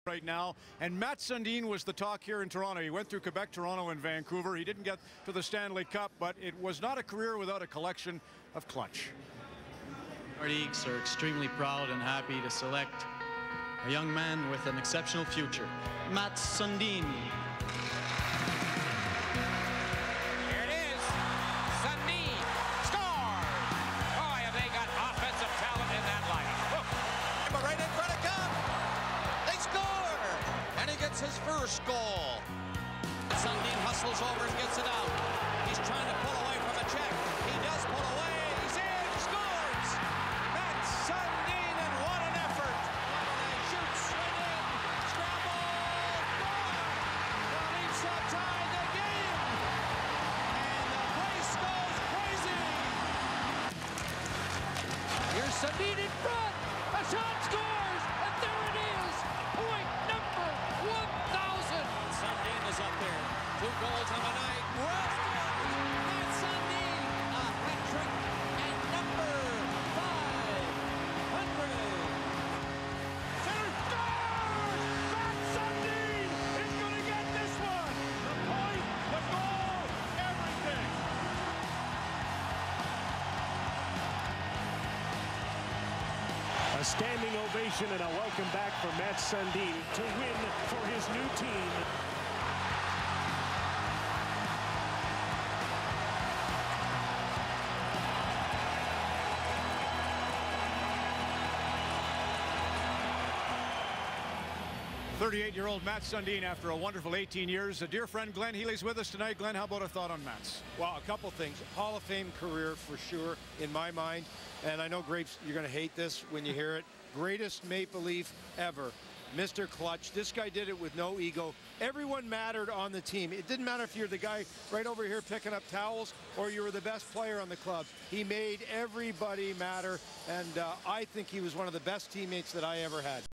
right now, and Matt Sundin was the talk here in Toronto. He went through Quebec, Toronto, and Vancouver. He didn't get to the Stanley Cup, but it was not a career without a collection of clutch. Nordiques are extremely proud and happy to select a young man with an exceptional future, Matt Sundin. Here it is, Sundin scores! Boy, have they got offensive talent in that lineup. But right in front of Gunn, they score! And he gets his first goal. Sundin hustles over and gets it out. He's trying to pull away from a check. He does pull away. He's in, scores! Matt Sundin, and what an effort! Shoots right in, scramble, score! The Leafs have tied the game, and the place goes crazy. Here's Sundin in front. A shot scores, and there it is. Point number 1,000. Sundin is up there. 2 goals on the night. Matt Sundin, a hat trick, and number 500. Center scores! Matt Sundin is going to get this one. The point, the goal, everything. A standing ovation and a welcome back for Matt Sundin to win for his new team. .38-year-old Matt Sundin after a wonderful 18 years. A dear friend Glenn Healy's with us tonight. Glenn, how about a thought on Matt's? Well, a couple things. Hall of Fame career for sure in my mind. And I know, Grapes, you're going to hate this when you hear it. Greatest Maple Leaf ever. Mr. Clutch. This guy did it with no ego. Everyone mattered on the team. It didn't matter if you're the guy right over here picking up towels or you were the best player on the club. He made everybody matter, and I think he was one of the best teammates that I ever had.